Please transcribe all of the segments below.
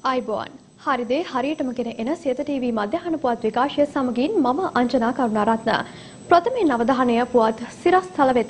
අයිබෝන් හරිදේ හරියටම ගෙන එන සියත ටීවී මධ්‍යහන පුවත් විකාශය සමගින් මම අංජනා කරුණාරත්න ප්‍රථමයෙන් අවධානය පුවත් සිරස්තල වෙත.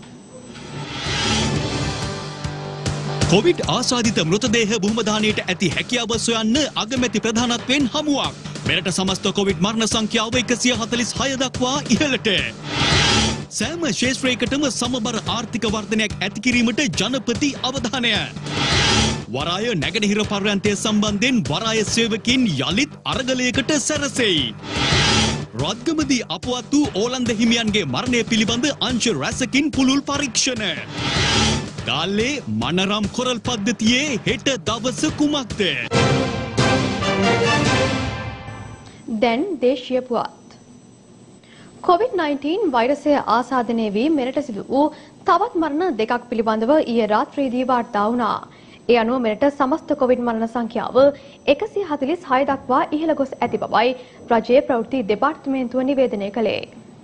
කොවිඩ් ආසාදිත මෘතදේහ භූමදානයට ඇති හැකියාව සොයන්න අගමැති ප්‍රධානත්වයෙන් හමුවක්. මෙරට සමස්ත කොවිඩ් මරණ සංඛ්‍යාව 146 දක්වා ඉහළට. සෑම ශේෂ්ත්‍රයකටම සමබර ආර්ථික වර්ධනයක් ඇති කිරීමට ජනපති අවධානය. වරාය නැගෙනහිර පර්යන්තය සම්බන්ධයෙන් වරාය සේවකින් යළිත් අරගලයකට සැරසෙයි. රත්ගමදී අපවත් වූ ඕලන්ද හිමියන්ගේ මරණය පිළිබඳ අංශ රැසකින් පුළුල් පරීක්ෂණ. ගාල්ලේ මනරම් කොරල් පද්ධතියේ හෙට දවස කුමක්ද? දැන් දේශීය පුවත්. COVID-19 වෛරසය ආසාදනය වී මෙරට සිදු වූ තවත් මරණ දෙකක් පිළිබඳව ඊයේ රාත්‍රියේදී වාර්තා වුණා. ඒ අනුව මෙරට සමස්ත කොවිඩ් මරණ සංඛ්‍යාව 146 දක්වා ඉහළ ගොස් ඇති බවයි රජයේ ප්‍රවෘත්ති දෙපාර්තමේන්තුව නිවේදනය කළේ.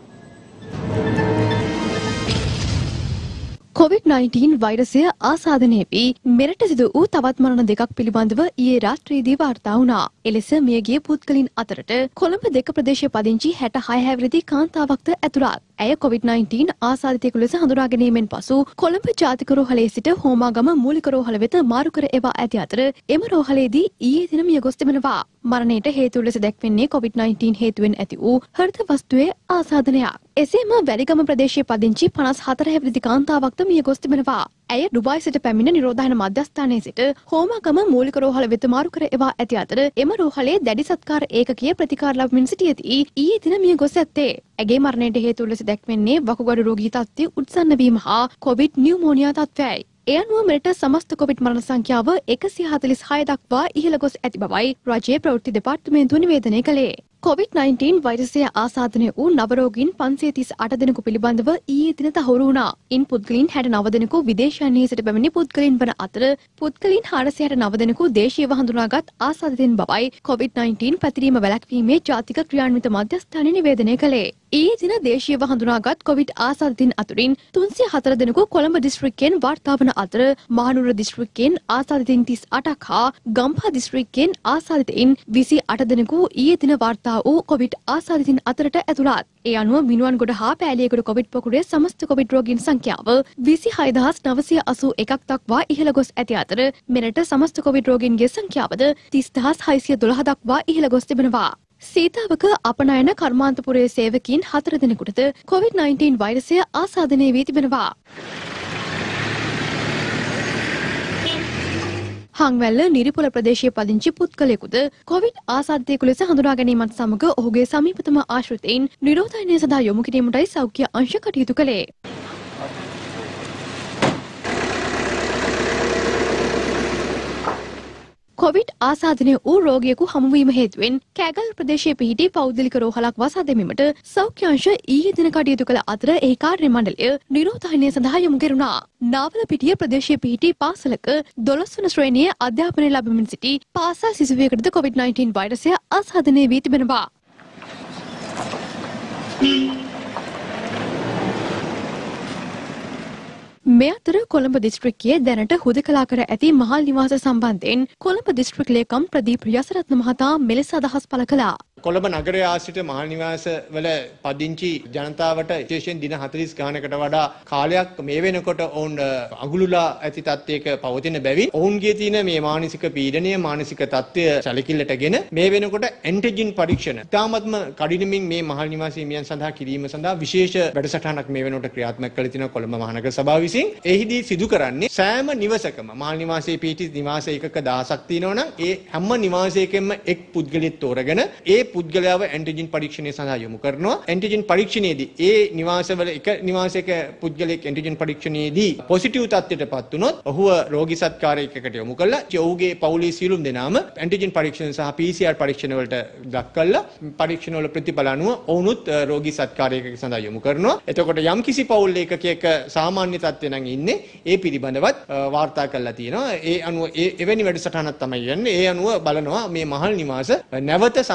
COVID-19 වෛරසය ආසාදනය වී මෙරට සිදු වූ තවත් මරණ දෙකක් පිළිබඳව ඊයේ රාත්‍රියේදී වාර්තා වුණා. එලෙස මියගිය පුද්ගලයන් අතරට කොළඹ දෙක ප්‍රදේශයේ පදිංචි 66 හැවිරිදි කාන්තාවක්ද ඇතුළත්. ඇය COVID-19 ආසාදිතයෙකු ලෙස හඳුනා ගැනීමෙන් පසු කොළඹ ජාතික රෝහලේ සිට හෝමාගම මූලික රෝහල වෙත මාරු කර එවා ඇති අතර එම රෝහලේදී ඊයේ දින මිය ගොස් තිබෙනවා. මරණයට හේතු ලෙස දැක්වෙන්නේ COVID-19 හේතුවෙන් ඇති වූ හෘද වස්තුවේ ආසාදනයක්. එසේම වැලිගම ප්‍රදේශයේ පදිංචි 54 හැවිරිදි කාන්තාවක්ද මිය ගොස් තිබෙනවා. ඇය ඩුබායි සිට පැමිණ නිරෝධායන මධ්‍යස්ථානයේ සිට හෝමාගම මූලික රෝහල වෙත මාරු කර එවා ඇති අතර එම රෝහලේ දැඩි සත්කාර ඒකකයේ ප්‍රතිකාර ලබමින් සිටියදී ඊයේ දින මිය ගොස් ඇත්තේ. ඇගේ මරණයට හේතු ලෙස දැක්වෙන්නේ වකුගඩු රෝගී තත්ත්වය උත්සන්න වීම හා කොවිඩ් නියුමෝනියා තත්ත්වයයි. ඒ අනුව මෙරට සමස්ත කොවිඩ් මරණ සංඛ්‍යාව 146 දක්වා ඉහළ ගොස් ඇති බවයි රජයේ ප්‍රවෘත්ති දෙපාර්තමේන්තුව නිවේදනය කළේ. COVID-19 වෛරසය ආසාදනය වූ නව රෝගීන් 538 දෙනෙකු පිළිබඳව ඊයේ දින තහවුරු වුණා. ඉන් පුද්ගලයන් 69 දෙනෙකු විදේශයන්හි සිට පැමිණි පුද්ගලයන් වන අතර පුද්ගලයන් 469 දෙනෙකු දේශීයව හඳුනාගත් ආසාදිතයින් බවයි COVID-19 පැතිරීම වැළැක්වීමේ ජාතික ක්‍රියාන්විත මධ්‍යස්ථානය නිවේදනය කළේ. ඊයේ දින දේශීයව හඳුනාගත් කොවිඩ් ආසාදිතයින් අතුරින් 304 දෙනෙකු කොළඹ දිස්ත්‍රික්කයෙන් වාර්තා වන අතර මහනුවර දිස්ත්‍රික්කයෙන් ආසාදිතයින් 38ක් හා ගම්පහ දිස්ත්‍රික්කයෙන් ආසාදිතයින් 28 දෙනෙකු ඊයේ දින වාර්තා වූ කොවිඩ් ආසාදිතයින් අතරට ඇතුළත්. ඒ අනුව මිනුවන්ගොඩ හා පෑලියගොඩ කොවිඩ් පොකුරේ සමස්ත කොවිඩ් රෝගීන් සංඛ්‍යාව 26981ක් දක්වා ඉහළ ගොස් ඇති අතර මෙරට සමස්ත කොවිඩ් රෝගීන්ගේ සංඛ්‍යාවද 30612 දක්වා ඉහළ ගොස් තිබෙනවා. සීතාවක අපනයන කර්මාන්තපුරයේ සේවකීන් 4 දෙනෙකුටද COVID-19 වෛරසය ආසාදනය වී තිබෙනවා. හංවැල්ල නිරිපොළ ප්‍රදේශයේ පදිංචි පුද්ගලයෙකුද කොවිඩ් ආසාදිතයෙකු ලෙස හඳුනා ගැනීමත් සමග ඔහුගේ සමීපතම ආශ්‍රිතයින් නිරෝධායනය සඳහා යොමු කිරීමටයි සෞඛ්‍ය අංශ කටයුතු කළේ. කොවිඩ් ආසාදනය වූ රෝගියෙකු හමුවීම හේතුවෙන් කෑගල් ප්‍රදේශයේ පිහිටි පෞද්ගලික රෝහලක් වසා දැමීමට සෞඛ්‍ය අංශ ඊයේ දින කටයුතු කළ අතර ඒ කාර්ය මණ්ඩලය නිරෝධායනය සඳහා යොමු කෙරුණා. නාවලපිටිය ප්‍රදේශයේ පිහිටි පාසලක 12 වන ශ්‍රේණියේ අධ්‍යාපනය ලබමින් සිටි පාසල් සිසුවෙකුටද COVID-19 වෛරසය ආසාදනය වී තිබෙනවා. මේ අතර කොළඹ දිස්ත්‍රික්කයේ දැනට හුදකලා කර ඇති මහල් නිවාස සම්බන්ධයෙන් කොළඹ දිස්ත්‍රික් ලේකම් ප්‍රදීප් යසරත්න මහතා මෙලෙස අදහස් පළ කළා. කොළඹ නගරයේ ආශ්‍රිත මහල් නිවාස වල පදිංචි ජනතාවට විශේෂයෙන් දින 40 ගානකට වඩා කාලයක් මේ වෙනකොට ඔවුන් අගුලුලා ඇති තත්ත්වයක පවතින බැවින් ඔවුන්ගේ තියෙන මේ මානසික පීඩනය මානසික තත්ත්වය සැලකිල්ලටගෙන මේ වෙනකොට ඇන්ටිජන් පරීක්ෂණ තාමත්ම කඩිනමින් මේ මහල් නිවාස හිමියන් සඳහා කිරීම සඳහා විශේෂ වැඩසටහනක් මේ වෙනකොට ක්‍රියාත්මක කළ තිනවා කොළඹ මහනගර සභාව විසින්. එහිදී සිදු කරන්නේ සෑම නිවසකම මහල් නිවාසයේ පිහිටි නිවාස එකක 1000ක් තියෙනවා නම් ඒ හැම නිවාසයකෙම එක් පුද්ගලයෙක් තෝරගෙන ඒ පුද්ගලයාව ඇන්ටිජන් පරීක්ෂණය සඳහා යොමු කරනවා. ඇන්ටිජන් පරීක්ෂණයේදී ඒ නිවාසවල එක නිවාසයක පුද්ගලයෙක් ඇන්ටිජන් පරීක්ෂණයේදී පොසිටිව් තත්ත්වයටපත් වුණොත් ඔහුව රෝගී සත්කාරයකට යොමු කළා. ඔහුගේ පවුලේ සියලුම දෙනාම ඇන්ටිජන් පරීක්ෂණ සහ PCR පරීක්ෂණ වලට ලක් කළා. පරීක්ෂණ වල ප්‍රතිඵල අනුව ඔවුනුත් රෝගී සත්කාරයකට සඳහා යොමු කරනවා. එතකොට යම්කිසි පවුල් එකකයක සාමාන්‍ය තත්ත්වය නම් ඉන්නේ ඒ පිළිබඳවත් වාර්තා කරලා තියෙනවා. ඒ අනුව එවැනි වැඩසටහනක් තමයි යන්නේ. ඒ අනුව බලනවා මේ මහල් නිවාස නැවත සාමාන්‍ය තත්ත්වයට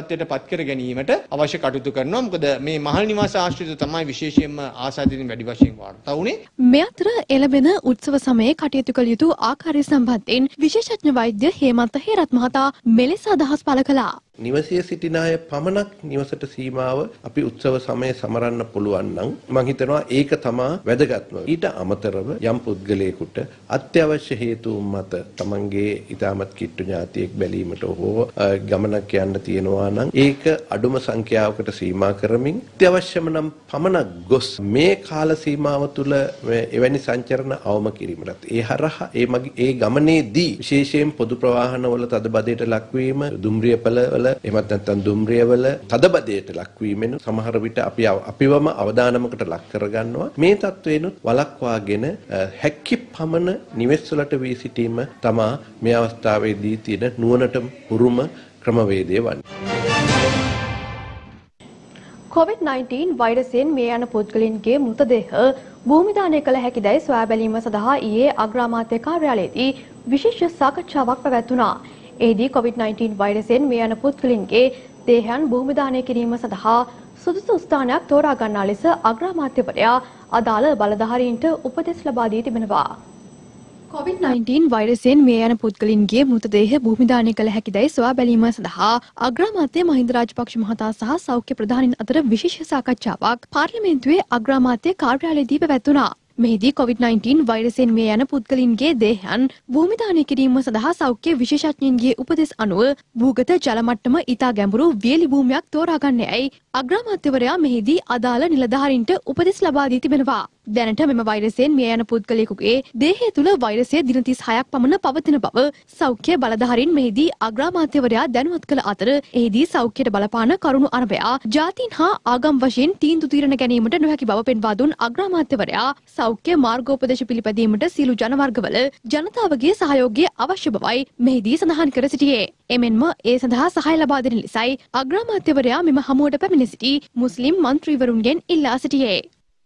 තත්ත්වයට පත් කර ගැනීමට අවශ්‍ය කටයුතු කරනවා. මොකද මේ මහල් නිවාස ආශ්‍රිතව තමයි විශේෂයෙන්ම ආසාදිතින් වැඩි වශයෙන් වාර්තා වුණේ. මේ අතර එළඹෙන උත්සව සමයේ කටයුතු කළ යුතු ආකාරය සම්බන්ධයෙන් විශේෂඥ වෛද්‍ය හේමන්ත හේරත් මහතා මෙලෙස අදහස් පළ කළා. නිවසේ සිටින අය පමණක් නිවසට සීමාව අපි උත්සව සමයේ සමරන්න පුළුවන් නම් මම හිතනවා ඒක තමයි වැදගත්ම. ඊට අමතරව යම් පුද්ගලයෙකුට අත්‍යවශ්‍ය හේතුන් මත තමන්ගේ ඊටමත් කිට්ටු ඥාතියෙක් බැලීමට හෝ ගමනක් යන්න තියෙනවා නම් ඒක අඩුම සංඛ්‍යාවකට සීමා කරමින් අත්‍යවශ්‍යම නම් පමණක් ගොස් මේ කාල සීමාව තුළ එවැනි සංචරණ අවම කිරීමට ඒ හරහා ඒ ගමනේදී විශේෂයෙන් පොදු ප්‍රවාහනවල තදබදයට ලක්වීම දුම්රියපළ වල එහෙමත් නැත්නම් දුම්රියවල තදබදයට ලක්වීමෙන් සමහර විට අපිවම අවදානමකට ලක් කරගන්නවා. මේ තත්වේනුත් වළක්වාගෙන හැකි පමණ නිවෙස් වලට වී සිටීම තමා මේ අවස්ථාවේදී තියෙන නුවණට උරුම ක්‍රමවේදය වන්නේ. COVID-19 වෛරසයෙන් මේ යන පුද්ගලයන්ගේ මෘතදේහ භූමිදානය කළ හැකිදැයි සොයා බැලීම සඳහා ඊයේ අග්‍රාමාත්‍ය කාර්යාලයේදී විශේෂ සාකච්ඡාවක් පැවැත්වුණා. එහිදී COVID-19 වෛරසයෙන් මේ යන පුද්ගලයන්ගේ දේහයන් භූමිදානය කිරීම සඳහා සුදුසු ස්ථානයක් තෝරා ගන්නා ලෙස අග්‍රාමාත්‍යවරයා අදාළ බලධාරීන්ට උපදෙස් ලබා දී තිබෙනවා. COVID-19 වෛරසයෙන් මේ යන පුද්ගලින්ගේ මෘතදේහ භූමිදානය කළ හැකිදැයි සොයා බැලීම සඳහා අග්‍රාමාත්‍ය මහින්ද රාජපක්ෂ මහතා සහ සෞඛ්‍ය ප්‍රධානීන් අතර විශේෂ සාකච්ඡාවක් පාර්ලිමේන්තුවේ අග්‍රාමාත්‍ය කාර්යාලයේදී පැවැත්වුණා. මෙහිදී COVID-19 වෛරසයෙන් මේ යන පුද්ගලින්ගේ දේහයන් භූමිදානය කිරීම සඳහා සෞඛ්‍ය විශේෂඥයින්ගේ උපදෙස් අනුව භූගත ජල මට්ටම ඉතා ගැඹුරු වියලි භූමියක් තෝරාගන්නේයි අග්‍රාමාත්‍යවරයා මෙහිදී අදාළ නිලධාරීන්ට උපදෙස් ලබා දී තිබෙනවා. දැනට මෙම වෛරසයෙන් මිය යන පුද්ගලයෙකුගේ දේහය තුළ වෛරසය දින 36ක් පමණ පවතින බව සෞඛ්‍ය බලධාරීන් මෙහිදී අග්‍රාමාත්‍යවරයා දැනුවත් කළ අතර එහිදී සෞඛ්‍යයට බලපාන කරුණු අරබයා ජාතීන් හා ආගම් වශයෙන් තීන්දුව తీරන ගැනීමට නොහැකි බව පෙන්වා දුන් අග්‍රාමාත්‍යවරයා සෞඛ්‍ය මාර්ගෝපදේශ පිළිපැදීමට සියලු ජනවර්ගවල ජනතාවගේ සහයෝගය අවශ්‍ය බවයි මෙහිදී සඳහන් කර සිටියේ. එමෙන්ම ඒ සඳහා සහාය ලබා දෙන ලෙසයි අග්‍රාමාත්‍යවරයා මෙම හමුවට පැමිණ සිටි මුස්ලිම් මන්ත්‍රීවරුන්ගෙන් ඉල්ලා සිටියේ.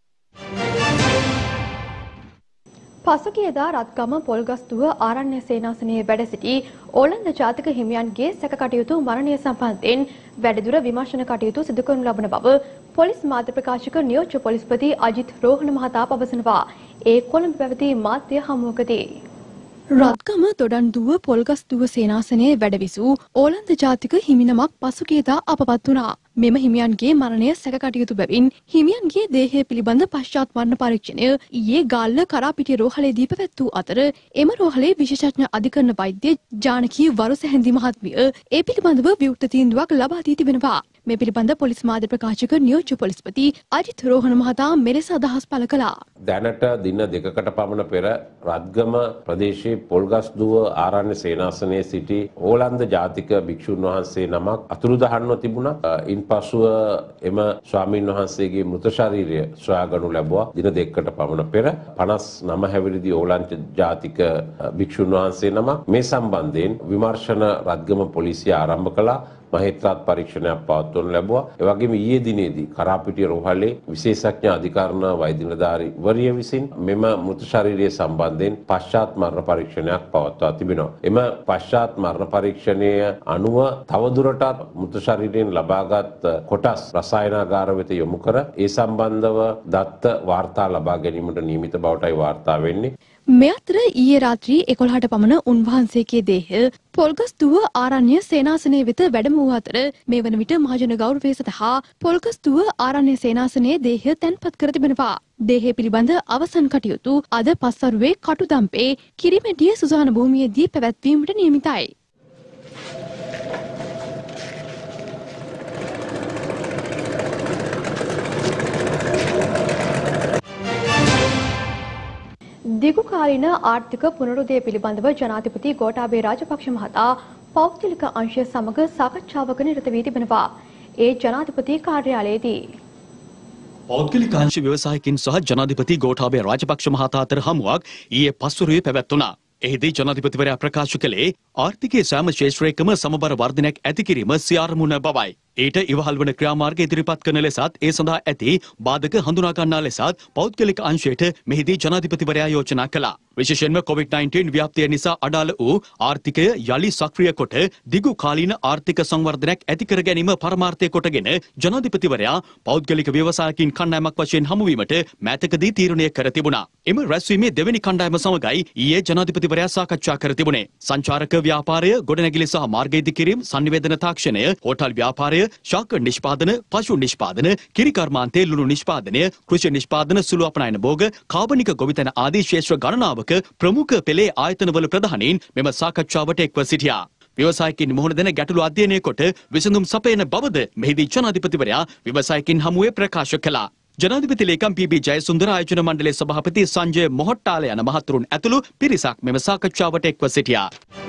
පසුගියදා රත්ගම පොල්ගස්තුව ආරණ්‍ය සේනාසනයේ වැඩ සිටි ඕලන්ද ජාතික හිමියන්ගේ සැක කටයුතු මරණය සම්බන්ධයෙන් වැඩිදුර විමර්ශන කටයුතු සිදු කරනු ලබන බව පොලිස් මාධ්‍ය ප්‍රකාශක නියෝජ්‍ය පොලිස්පති අජිත් රෝහණ මහතා පවසනවා. ඒ කොළඹ පැවති මාධ්‍ය හමුවකදී රත්ගම දොඩන්දුව පොල්ගස්දුව සේනාසනයේ වැඩවිසූ ඕලන්ද ජාතික හිමිනමක් පසුගියදා අපවත් වුණා. මෙම හිමියන්ගේ මරණය සැක කටයුතු බැවින් හිමියන්ගේ දේහය පිළිබඳ පශ්චාත් මරණ පරීක්ෂණය ඊයේ ගාල්ල කරාපිටිය රෝහලේදී පැවැත් වූ අතර එම රෝහලේ විශේෂඥ අධිකරණ වෛද්‍ය ජානකී වරුසැහැඳි මහත්මිය ඒ පිළිබඳව විවෘත තීන්දුවක් ලබා දී තිබෙනවා. මේ පිළිබඳ පොලිස් මාධ්‍ය ප්‍රකාශක නියෝජ්‍ය පොලිස්පති අජිත් රෝහණ මහතා මෙලෙස අදහස් පළ කළා. දැනට දින දෙකකට පමණ පෙර රත්ගම ප්‍රදේශයේ පොල්ගස්දුව ආරණ්‍ය සේනාසනයේ සිටි ඕලන්ද ජාතික භික්ෂුන් වහන්සේ නමක් අතුරුදහන්ව තිබුණා. ඉන්පසුව එම ස්වාමීන් වහන්සේගේ මෘත ශරීරය සොයාගනු ලැබුවා දින දෙකකට පමණ පෙර. 59 හැවිරිදි ඕලන්ද ජාතික භික්ෂුන් වහන්සේ නමක් මේ සම්බන්ධයෙන් විමර්ශන රත්ගම පොලිසිය ආරම්භ කළා. මහේත්‍රාත් පරීක්ෂණයක් පවත්වනු ලැබුවා. ඒ වගේම ඊයේ දිනේදී කරාපිටිය රෝහලේ විශේෂඥ අධිකරණ වෛද්‍ය නිලධාරීවරිය විසින් මෙම මෘත ශරීරය සම්බන්ධයෙන් පශ්චාත් මරණ පරීක්ෂණයක් පවත්වා තිබෙනවා. එම පශ්චාත් මරණ පරීක්ෂණය අනුව තවදුරටත් මෘත ශරීරයෙන් ලබාගත් කොටස් රසායනාගාර වෙත යොමු කර ඒ සම්බන්ධව දත්ත වාර්තා ලබා ගැනීමට නියමිත බවටයි වාර්තා වෙන්නේ. මේ අතර ඊයේ රාත්‍රී 11ට පමණ උන්වහන්සේගේ දේහය පොල්ගස්දුව ආරණ්‍ය සේනාසනයේ වෙත වැඩම වූ අතර මේ වන විට මහජන ගෞරවය සඳහා පොල්ගස්දුව ආරණ්‍ය සේනාසනයේ දේහය තැන්පත් කර තිබෙනවා. දේහය පිළිබඳ අවසන් කටයුතු අද පස්වරුවේ කටුදම්පේ කිරිමැටිය සුසාන භූමියේදී පැවැත්වීමට නියමිතයි. දිගුකාලීන ආර්ථික පුනරුදය පිළිබඳව ජනාධිපති ගෝඨාභය රාජපක්ෂ මහතා පෞද්ගලික අංශය සමග සාකච්ඡාවක නිරත වී තිබෙනවා. ඒ ජනාධිපති කාර්යාලයේදී පෞද්ගලික අංශ ව්‍යවසායකින් සහ ජනාධිපති ගෝඨාභය රාජපක්ෂ මහතා අතර හමුවක් ඊයේ පස්වරුවේ පැවැත්වුණා. එහිදී ජනාධිපතිවරයා ප්‍රකාශ කළේ ආර්ථිකයේ සෑම ක්ෂේත්‍රයකම සමබර වර්ධනයක් ඇති කිරීම සිය අරමුණ බවයි. ඊට ඉවහල් වන ක්‍රියාමාර්ග ඉදිරිපත් කරන ලෙසත් ඒ සඳහා ඇති බාධක හඳුනා ගන්නා ලෙසත් පෞද්ගලික අංශයට මෙහිදී ජනාධිපතිවරයා යෝජනා කළා. විශේෂයෙන්ම COVID-19 ව්‍යාප්තිය නිසා අඩාල වූ ආර්ථිකය යලි සක්‍රිය කොට දිගු කාලීන ආර්ථික සංවර්ධනයක් ඇති කර ගැනීම පරමාර්ථය කොටගෙන ජනාධිපතිවරයා පෞද්ගලික ව්‍යවසායකින් කණ්ඩායමක් වශයෙන් හමුවීමට මෑතකදී තීරණය කර තිබුණා. එම රැස්වීමේ දෙවැනි කණ්ඩායම සමගයි ඊයේ ජනාධිපතිවරයා සාකච්ඡා කර තිබුණේ. සංචාරක ව්‍යාපාරය, ගොඩනැගිලි සහ මාර්ග ඉදිකිරීම, sannivedana තාක්ෂණය, හෝටල් ව්‍යාපාරය, ශාක නිෂ්පාදන, පශු නිෂ්පාදන, කිරි කර්මාන්තයේ ලුණු නිෂ්පාදනය, කෘෂි නිෂ්පාදන, සුළු අපනයන භෝග, කාබනික ගොවිතැන ආදී ක්ෂේත්‍ර ගණනාවක ප්‍රමුඛ පෙළේ ආයතනවල ප්‍රධානීන් මෙම සාකච්ඡාවට එක්ව සිටියා. ව්‍යවසායකින් මුහුණ දෙන ගැටලු අධ්‍යයනය කොට විසඳුම් සපයන බවද මෙහිදී ජනාධිපතිවරයා ව්‍යවසායකින් හමුවේ ප්‍රකාශ කළා. ජනාධිපති ලේකම් පී.බී. ජයසුන්දර, ආයෝජන මණ්ඩලයේ සභාපති සංජය මොහොට්ටාල යන මහතුරුන් ඇතුළු පිරිසක් මෙම සාකච්ඡාවට එක්ව සිටියා.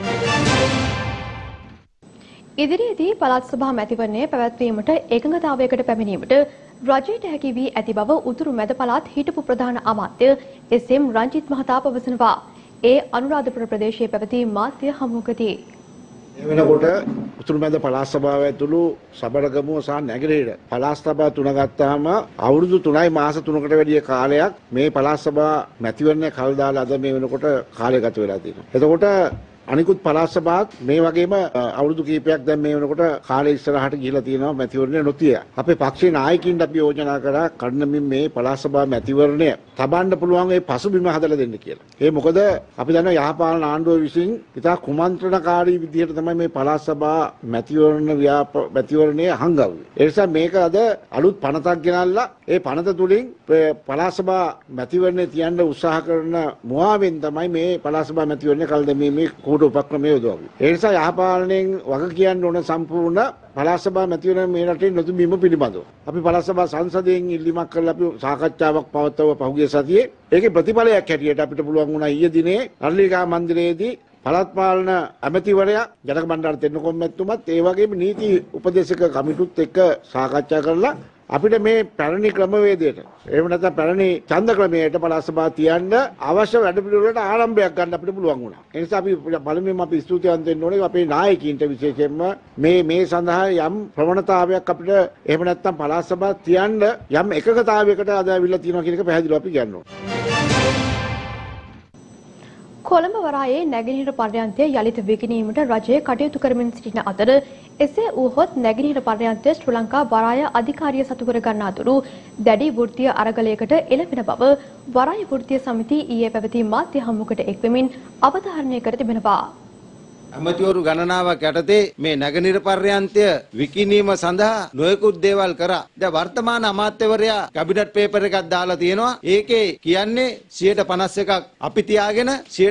ඉදිරියේදී පළාත් සභා මැතිවරණය පැවැත්වීමට එකඟතාවයකට පැමිණීමට රජයට හැකි වී ඇති බව උතුරු මැද පළාත් හිටපු ප්‍රධාන අමාත්‍ය එස්.එම්. රංජිත් මහතා පවසනවා. ඒ අනුරාධපුර ප්‍රදේශයේ පැවති මාධ්‍ය හමුවකදී ඒ වෙනකොට උතුරු මැද පළාත් සභාව ඇතුළු සබරගමුව සහ නැගෙනහිර පළාත් සභා තුන ගත්තාම අවුරුදු 3යි මාස 3කට වැඩි කාලයක් මේ පළාත් සභා මැතිවරණය කල් දාලා අද මේ වෙනකොට කාලය ගත වෙලා තියෙනවා. එතකොට අනිකුත් පළාත් සභාත් මේ වගේම අවුරුදු කීපයක් දැන් මේ වෙනකොට කාලය ඉස්සරහට ගිහිලා තියෙනවා මැතිවරණය නොතිය. අපේ පක්ෂේ නායකින්ට අපි යෝජනා කරා කඩනමින් මේ පළාත් සභා මැතිවරණය තබන්න පුළුවන් ඒ පසුබිම හදලා දෙන්න කියලා. ඒ මොකද අපි දන්නවා යහපාලන ආණ්ඩුව විසින් ඉතා කුමන්ත්‍රණකාරී විදිහට තමයි මේ පළාත් සභා මැතිවරණය හංගවුවේ. ඒ නිසා මේක අද අලුත් පනතක් ගෙනල්ලා ඒ පනත තුලින් පළාත් සභා මැතිවරණය තියන්න උත්සාහ කරන මුවාවෙන් තමයි මේ පළාත් සභා මැතිවරණය කල් දැමීමේ කෝඩ උපක්‍රමය යොදවන්නේ. ඒ නිසා යහපාලනයෙන් වග කියන්න ඕන සම්පූර්ණ පළාත් සභා මැතිවරණ මේ රටේ නොතිබීම පිළිබඳව අපි පළාත් සභා සංසදයෙන් ඉල්ලීමක් කරලා අපි සාකච්ඡාවක් පවත්වව පහුගිය සතියේ. ඒකේ ප්‍රතිඵලයක් හැටියට අපිට පුළුවන් වුණා ඊයේ දිනේ අරලිකා මන්දිරයේදී පළාත් පාලන ඇමතිවරයා ජනක බණ්ඩාර තෙන්නකෝන් මැතිතුමත් ඒ වගේම නීති උපදේශක කමිටුත් එක්ක සාකච්ඡා කරලා අපිට මේ පැරණි ක්‍රමවේදයට එහෙම නැත්නම් පැරණි ඡන්ද ක්‍රමයට පළාත් සභාව තියන්න අවශ්‍ය වැඩපිළිවෙලට ආරම්භයක් ගන්න අපිට පුළුවන් වුණා. ඒ නිසා අපි පළමුවෙන්ම අපි ස්තුතිවන්ත වෙන්න ඕනේ අපේ නායකයින්ට විශේෂයෙන්ම මේ සඳහා යම් ප්‍රවණතාවයක් අපිට එහෙම නැත්නම් පළාත් සභාව තියන්න යම් එකඟතාවයකට අද අවිල්ලා තියෙනවා කියන එක පැහැදිලිව අපි කියනවා. කොළඹ වරායේ නැගෙනහිර පර්යන්තය යළිත විකිණීමට රජය කටයුතු කරමින් සිටින අතර එසේ වුවහොත් නැගෙනහිර පර්යන්තය ශ්‍රී ලංකා වරාය අධිකාරිය සතු කර ගන්නා තුරු දැඩි වෘත්තීය අරගලයකට එළඹෙන බව වරාය වෘත්තීය සමිතිය ඊයේ පැවති මාධ්‍ය හමුවකට එක්වෙමින් අවධාරණය කර තිබෙනවා. අමතිවරු ගණනාවක් යටතේ මේ නැගෙනහිර පර්යන්තය විකිණීම සඳහා නොයෙකුත් දේවල් කරා. දැන් වර්තමාන අමාත්‍යවරයා කැබිනට් පේපර් එකක් දාලා තියෙනවා. ඒකේ කියන්නේ 51% අපි තියාගෙන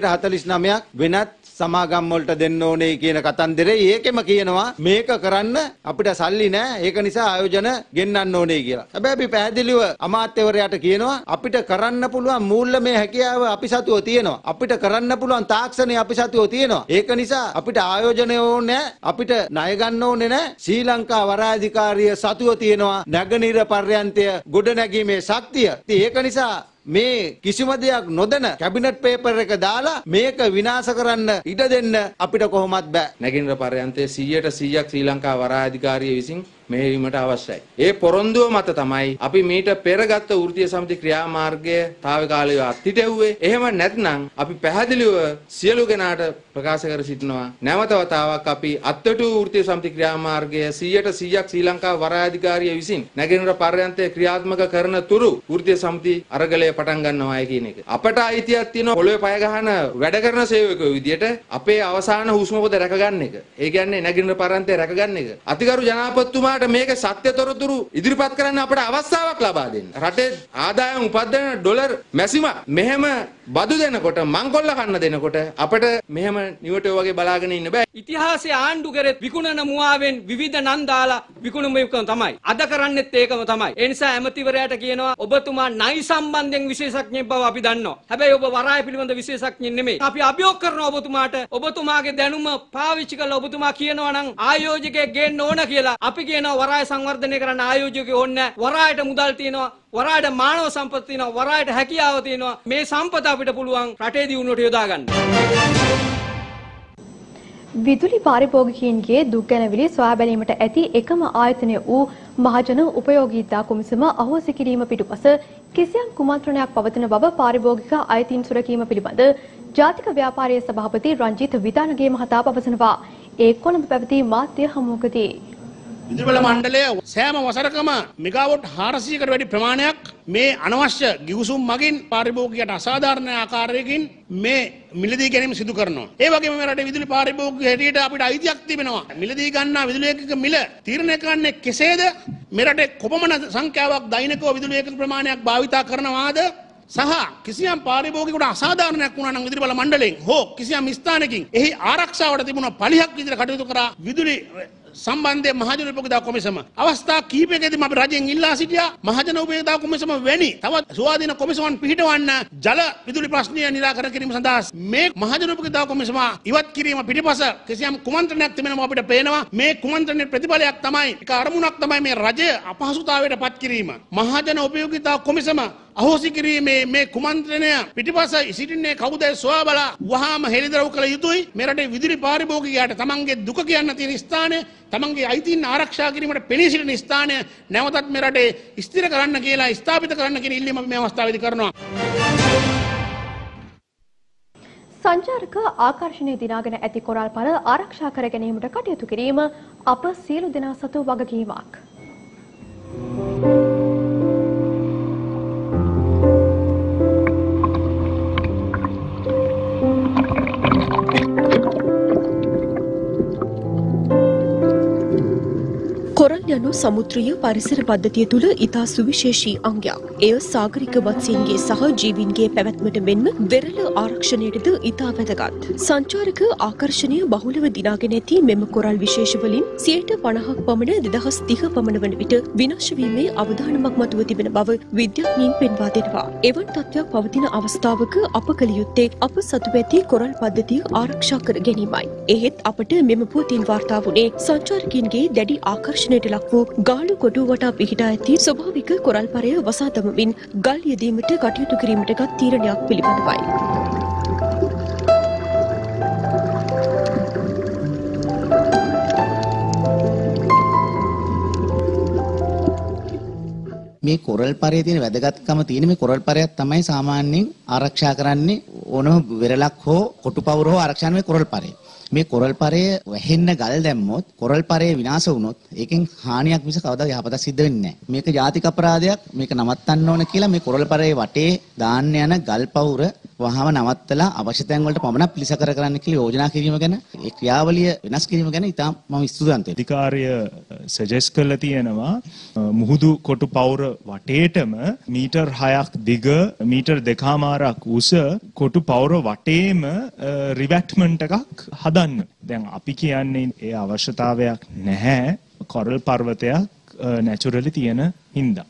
49% වෙනත් සමාගම් වලට දෙන්න ඕනේ කියන කතන්දරේ ඒකෙම කියනවා මේක කරන්න අපිට සල්ලි නැහැ ඒක නිසා ආයෝජන ගෙන්නන්න ඕනේ කියලා. හැබැයි අපි පැහැදිලිව අමාත්‍යවරයාට කියනවා අපිට කරන්න පුළුවන් මූල්‍යමය හැකියාව අපි සතුව තියෙනවා. අපිට කරන්න පුළුවන් තාක්ෂණය අපි සතුව තියෙනවා. ඒක නිසා අපිට ආයෝජනය ඕනේ අපිට ණය ගන්න ඕනේ නැහැ. ශ්‍රී ලංකා වරායධිකාරිය සතුව තියෙනවා නැගෙනහිර පර්යන්තය ගොඩනැගීමේ ශක්තිය. ඉතින් ඒක නිසා මේ කිසිම දෙයක් නොදැන කැබිනට් පේපර් එක දාලා මේක විනාශ කරන්න ඉඩ දෙන්න අපිට කොහොමත් බෑ. නැගෙනහිර පර්යන්තයේ 100% ශ්‍රී ලංකා වරායධිකාරිය විසින් මෙහෙයවීමට අවශ්‍යයි. ඒ පොරොන්දුව මත තමයි අපි මීට පෙරගත් වෘත්තීය සමිති ක්‍රියාමාර්ගය තාවකාලිකව අත්හිටෙව්වේ. එහෙම නැත්නම් අපි පැහැදිලිව සියලු කෙනාට ප්‍රකාශ කර සිටිනවා නැවත වතාවක් අපි අත්අටු වෘත්තීය සමිති ක්‍රියාමාර්ගය 100% ශ්‍රී ලංකා වරායධිකාරිය විසින් නැගෙනහිර පර්යන්තය ක්‍රියාත්මක කරන තුරු වෘත්තීය සමිති අරගලය පටන් ගන්නවායි කියන එක. අපට අයිතියක් තියෙනවා පොළොවේ පය ගහන වැඩ කරන සේවකයෝ විදියට අපේ අවසාන හුස්ම පොත රැකගන්න එක. ඒ කියන්නේ නැගෙනහිර පර්යන්තය රැකගන්න එක. අතිගරු ජනාධිපතිතුමාට මේක සත්‍ය තොරතුරු ඉදිරිපත් කරන්න අපට අවස්ථාවක් ලබා දෙන්න. රටේ ආදායම් උපදින ඩොලර් මැසිම මෙහෙම බදු දෙනකොට මංකොල්ල කන්න දෙනකොට අපිට මෙහෙම නිවටෝ වගේ බලාගෙන ඉන්න බෑ. ඉතිහාසයේ ආණ්ඩු කරේ විකුණන මුවාවෙන් විවිධ නම් දාලා විකුණුමකම තමයි. අද කරන්නේත් ඒකම තමයි. ඒ නිසා ඇමතිවරයාට කියනවා ඔබතුමා ණය සම්බන්ධයෙන් විශේෂඥයෙක් බව අපි දන්නවා. හැබැයි ඔබ වරාය පිළිබඳ විශේෂඥයෙක් නෙමෙයි. අපි අභියෝග කරනවා ඔබතුමාට ඔබතුමාගේ දැනුම පාවිච්චි කරලා ඔබතුමා කියනවා නම් ආයෝජකයෙක් ගේන්න ඕන කියලා. අපි කියනවා වරාය සංවර්ධනය කරන්න ආයෝජකයෙක් ඕනේ නැහැ. වරායට මුදල් තියෙනවා. වරායට මානව සම්පත් තියෙනවා. වරායට හැකියාව තියෙනවා. මේ සම්පත අපිට පුළුවන් රටේ දියුණුවට යොදා ගන්න. විදුලි පාරිභෝගිකයින්ගේ දුක් ගැනවිලි සොයා බැලීමට ඇති එකම ආයතනය වූ මහජන උපයෝගීතා කොමිසම අහෝසි කිරීම පිටුපස කිසියම් කුමන්ත්‍රණයක් පවතින බව පාරිභෝගික අයිතීන් සුරකීම පිළිබඳ ජාතික ව්‍යාපාරයේ සභාපති රංජිත් විතානගේ මහතා පවසනවා. ඒ කොළඹ පැවති මාධ්‍ය හමුවකදී විදුලි බල මණ්ඩලය සෑම වසරකම මෙගාවොට් 400කට වැඩි ප්‍රමාණයක් මේ අනවශ්‍ය ගිවිසුම් මගින් පාරිභෝගිකයට අසාධාරණ ආකාරයකින් මේ මිලදී ගැනීම සිදු කරනවා. ඒ වගේම මේ රටේ විදුලි පාරිභෝගික හැටියට අපිට අයිතියක් තිබෙනවා. මිලදී ගන්නා විදුලි ඒකක මිල තීරණය කරන්නේ කෙසේද? මේ රටේ කොපමණ සංඛ්‍යාවක් දෛනිකව විදුලි ඒකක ප්‍රමාණයක් භාවිතා කරනවාද? සහ කිසියම් පාරිභෝගිකයෙකුට අසාධාරණයක් වුණා නම් විදුලි බල මණ්ඩලයෙන් හෝ කිසියම් ස්ථානකින් එහි ආරක්ෂාවට තිබුණ පලිහක් විදිහට කටයුතු කරා විදුලි සම්බන්ධයෙන් මහජන උපයෝගිතා කොමිසම අවස්ථා කිහිපයකදීම අපි රජෙන් ඉල්ලා සිටියා මහජන උපයෝගිතා කොමිසම වැනි තවත් ස්වාධීන කොමිසමන් පිහිටවන්න ජල විදුලි ප්‍රශ්නය නිරාකරණය කිරීම සඳහා මේ මහජන උපයෝගිතා කොමිසම ඉවත් කිරීම පිටිපස කිසියම් කුමන්ත්‍රණයක් තිබෙනවා අපිට පේනවා. මේ කුමන්ත්‍රණයේ ප්‍රතිඵලයක් තමයි ඒක අරමුණක් තමයි මේ රජය අපහසුතාවයට පත් කිරීම. මහජන උපයෝගිතා කොමිසම අහෝසි කිරීමේ මේ කුමන්ත්‍රණය පිටිපස සිටින්නේ කවුද සොයා බලා වහාම හෙළිදරව් කළ යුතුයි. මේ රටේ විදුලි පාරිභෝගිකයාට තමන්ගේ දුක කියන්න තියෙන ස්ථානය තමන්ගේ අයිතීන් ආරක්ෂා කිරීමට පෙනී සිටින ස්ථානය නැවතත් මේ රටේ ස්ථිර කරන්න කියලා ස්ථාපිත කරන්න කියන ඉල්ලීම අපි මේ අවස්ථාවේදී කරනවා. සංචාරක ආකර්ෂණය දිනාගෙන ඇති කොරල්පර ආරක්ෂා කර ගැනීමට කටයුතු කිරීම අප සියලු දෙනා සතු වගකීමක්. කොරල් යනු සමුද්‍රීය පරිසර පද්ධතිය තුළ ඉතා සුවිශේෂී අංගයක්. එය සාගරික මත්ස්‍යයන්ගේ සහ ජීවීන්ගේ පැවැත්මට මෙන්ම වෙරළ ආරක්ෂණයටද ඉතා වැදගත්. සංචාරක ආකර්ෂණය බහුලව දිනාගෙන ඇති මෙම කොරල් විශේෂ වලින් 50% පමණ 2030 පමණ වන විට විනාශ වීමේ අවදානමක් මතුව තිබෙන බව විද්‍යාඥයින් පෙන්වා දෙනවා. එවන් තත්ත්වයක් පවතින අවස්ථාවක අප කළ යුත්තේ අප සතු ඇති කොරල් පද්ධතිය ආරක්ෂා කර ගැනීමයි. එහෙත් අපට මෙම පුවතින් වාර්තා වුණේ සංචාරකයන්ගේ දැඩි ආකර්ෂණයට ලක් වූ ගාලු කොටුව වටා පිහිටා ඇති ස්වභාවික කොරල්පරය වසා දමමින් ගල් යෙදීමට කටයුතු කිරීමට ගත් තීරණයක් පිළිබඳවයි. මේ කොරල් පරයේ තියෙන වැදගත්කම තියෙන මේ කොරල් පරයක් තමයි සාමාන්‍යයෙන් ආරක්ෂා කරන්නේ ඕනම වෙරළක් හෝ කොටුපවුර හෝ ආරක්ෂා කරන මේ කොරල් පරය. මේ කොරල් පරය වැහෙන්න ගල් දැම්මොත් කොරල් පරය විනාශ වුණොත් ඒකෙන් හානියක් මිස කවදාවත් යහපතක් සිද්ධ වෙන්නේ නැහැ. මේක ජාතික අපරාධයක්. මේක නවත්තන්න ඕන කියලා මේ කොරල් පරයේ වටේ දාන්න යන ගල් පවුර වහාම නවත්තලා අවශ්‍ය තැන් වලට පමණක් පිළිසකර කරන්න කියලා යෝජනා කිරීම ගැන ඒ ක්‍රියාවලිය වෙනස් කිරීම ගැන ඉතාම මම ස්තුතිවන්තයි. අධිකාරිය සජෙස්ට් කරලා තියෙනවා මුහුදු කොටු පවුර වටේටම මීටර් 6ක් දිග මීටර් 2.5ක් උස කොටු පවුර වටේම රිවැට්මන්ට් එකක් හදන්න. දැන් අපි කියන්නේ ඒ අවශ්‍යතාවයක් නැහැ කොරල් පර්වතයක් නැචරලි තියෙන හින්දා.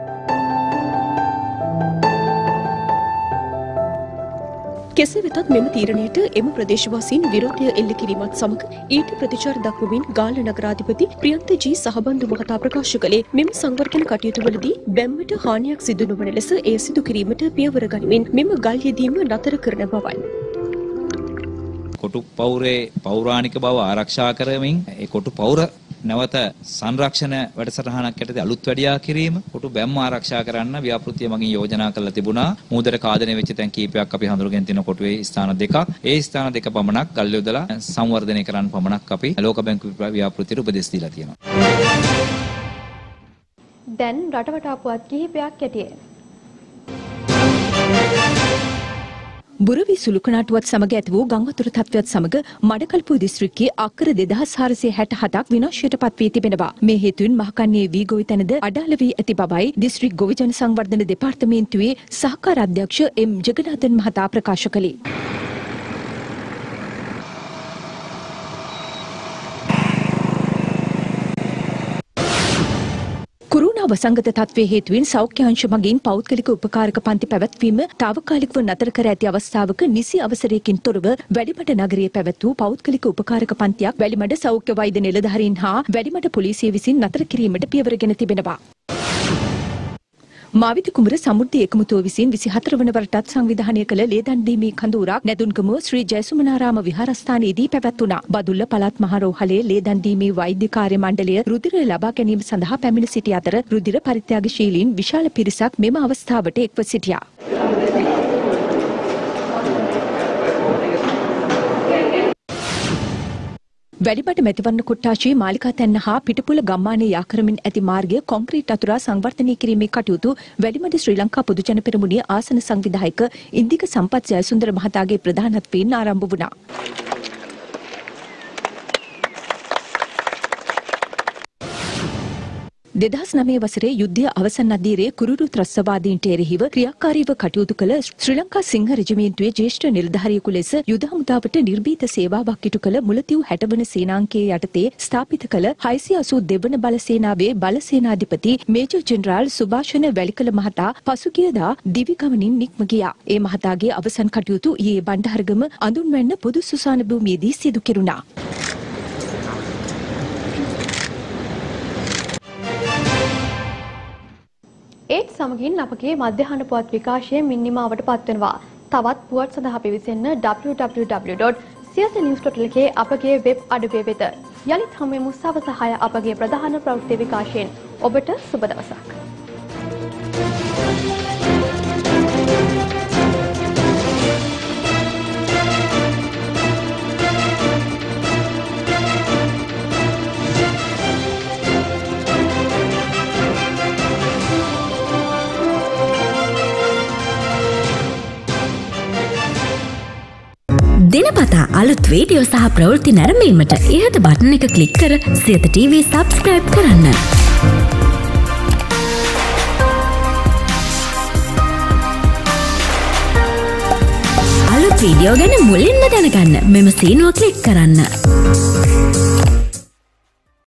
කෙසේ වෙතත් මෙම තීරණයට එම ප්‍රදේශවාසීන් විරෝධය එල්ල කිරීමත් සමග ඊට ප්‍රතිචාර දක්වමින් ගාල්ල නගරාධිපති ප්‍රියන්ත ජී සහබන්දු මහතා ප්‍රකාශ කළේ මෙම සංවර්ධන කටයුතුවලදී බැම්මට හානියක් සිදු නොවන ලෙස එය සිදු කිරීමට පියවර ගනිමින් මෙම ගල් යෙදීම නතර කරන බවයි. කොටු පවුරේ පෞරාණික බව ආරක්ෂා කරමින් ඒ කොටු පවුර නැවත සංරක්ෂණ වැඩසටහනක් යටතේ අලුත් වැඩියා කිරීම කොටු බැම්ම ආරක්ෂා කරන්න ව්‍යාපෘතිය මගින් යෝජනා කරලා තිබුණා. මූදට කාදනය වෙච්ච තැන් කීපයක් අපි හඳුනගෙන තියෙන කොටුවේ ස්ථාන දෙකක්. ඒ ස්ථාන දෙක පමණක් ගල් යොදලා සංවර්ධනය කරන්න පමණක් අපි ලෝක බැංකුවේ ව්‍යාපෘතියට උපදෙස් දීලා තියෙනවා. දැන් රටවටා පුවත් කිහිපයක් යටියේ බුරවි සුළුකනාටුවත් සමග ඇති වූ ගංවතුර තත්ත්වයත් සමග මඩකල්පුව දිස්ත්‍රික්කයේ අක්කර 2467ක් විනාශයට පත් වී තිබෙනවා. මේ හේතුවෙන් මහකන්නේ වී ගොවි තැනද අඩාල වී ඇති බවයි දිස්ත්‍රික් ගොවි ජන සංවර්ධන දෙපාර්තමේන්තුවේ සහකාර අධ්‍යක්ෂ එම් ජගනාථන් මහතා ප්‍රකාශ කළේ. කුරුණා වසංගත තත්ත්වයේ හේතුවෙන් සෞඛ්‍ය අංශ මගින් පෞද්ගලික උපකාරක පන්ති පැවැත්වීම తాවකාලිකව නතර කර ඇති අවස්ථාවක නිසි අවසරයකින් තොරව වැලිමඩ නගරයේ පැවැත් වූ පෞද්ගලික උපකාරක පන්තියක් වැලිමඩ සෞඛ්‍ය වෛද්‍ය නිලධාරීන් හා වැලිමඩ පොලිසිය විසින් නතර කිරීමට පියවර ගෙන තිබෙනවා. මාවිත කුමර සමෘද්ධි එකමුතුව විසින් 24 වන වරටත් සංවිධානය කළ ලේදන් දීමේ කඳවුරක් නැදුන්ගම ශ්‍රී ජයසුමනාරාම විහාරස්ථානයේදී පැවැත්වුණා. බදුල්ල පළාත් මහරෝහලේ ලේදන් දීමේ වෛද්‍ය කාර්ය මණ්ඩලය රුධිර ලබා ගැනීම සඳහා පැමිණ සිටි අතර රුධිර පරිත්‍යාගශීලීන් විශාල පිරිසක් මෙම අවස්ථාවට එක්ව සිටියා. වැඩිමට මැතිවරණ කොට්ටාශයේ මාලිකා තැන්න හා පිටපුල ගම්මානයේ යා කරමින් ඇති මාර්ගය කොන්ක්‍රීට් අතුරා සංවර්ධනය කිරීමේ කටයුතු වැඩිමඩ ශ්‍රී ලංකා පොදුජන පෙරමුණේ ආසන සංවිධායක ඉන්දික සම්පත් ජයසුන්දර මහතාගේ ප්‍රධානත්වයෙන් ආරම්භ වුණා. 2009 වසරේ යුද්ධය අවසන් අධීරයේ කුරුරු ත්‍රස්තවාදීන්ට එරෙහිව ක්‍රියාකාරීව කටයුතු කළ ශ්‍රී ලංකා සිංහ රෙජිමේන්තුවේ ජ්‍යෙෂ්ඨ නිලධාරියෙකු ලෙස යුද හමුදාවට නිර්භීත සේවාවක් ඉටු කළ මුලතිව් 60 වන සේනාංකයේ යටතේ ස්ථාපිත කළ 682 වන බල සේනාවේ බල සේනාධිපති මේජර් ජෙනරාල් සුභාෂණ වැලිකල මහතා පසුගියදා දිවි ගමනින් නික්ම ගියා. ඒ මහතාගේ අවසන් කටයුතු ඊයේ බණ්ඩාරගම අඳුන්වැන්න පොදු සුසාන භූමියේදී සිදු කෙරුණා. ඒත් සමගින් අපගේ මධ්‍යහන පුවත් විකාශය මින්නිමාවට පත්වෙනවා. තවත් පුවත් සඳහා පිවිසෙන්න www.siyasanews.lk අපගේ වෙබ් අඩවිය වෙත. යලිත් හමුවෙමු සවස 6 අපගේ ප්‍රධාන ප්‍රවෘත්ති විකාශයෙන්. ඔබට සුබ දවසක්. දිනපතා අලුත් වීඩියෝ සහ ප්‍රවෘත්ති නැරඹීමට ඉහත බටන් එක ක්ලික් කර සියත TV සබ්ස්ක්‍රයිබ් කරන්න. අලුත් වීඩියෝ ගැන මුලින්ම දැනගන්න මෙම සීනුව ක්ලික් කරන්න.